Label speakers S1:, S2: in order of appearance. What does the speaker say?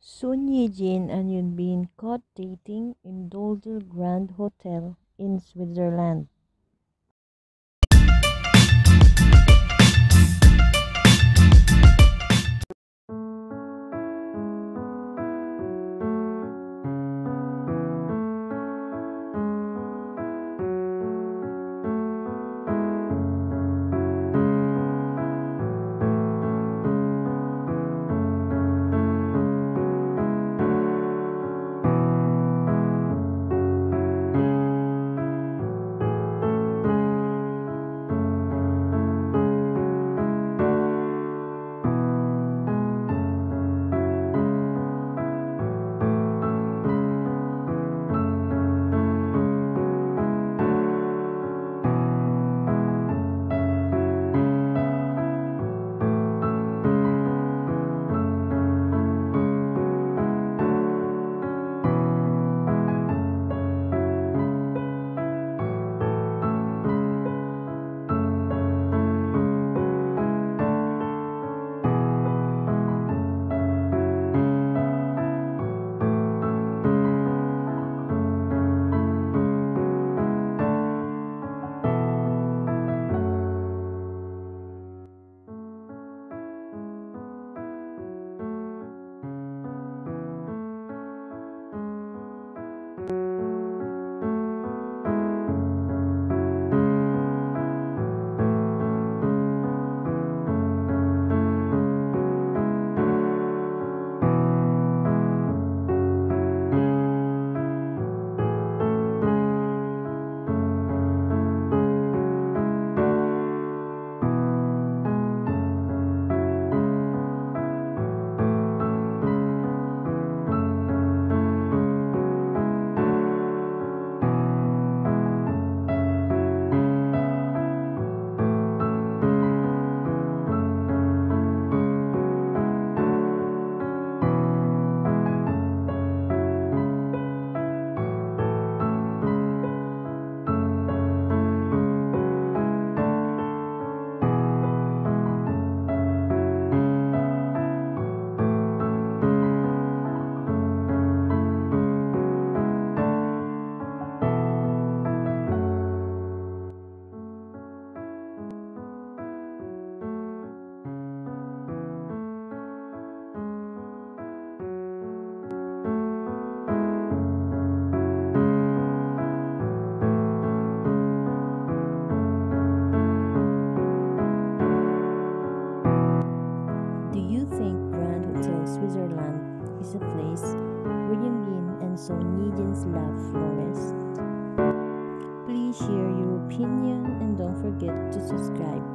S1: Sun Yijin and Yunbin caught dating in Doldil Grand Hotel in Switzerland. Do you think Grand Hotel Switzerland is a place where Yunbin and Son Yijin's love flourished? Please share your opinion and don't forget to subscribe.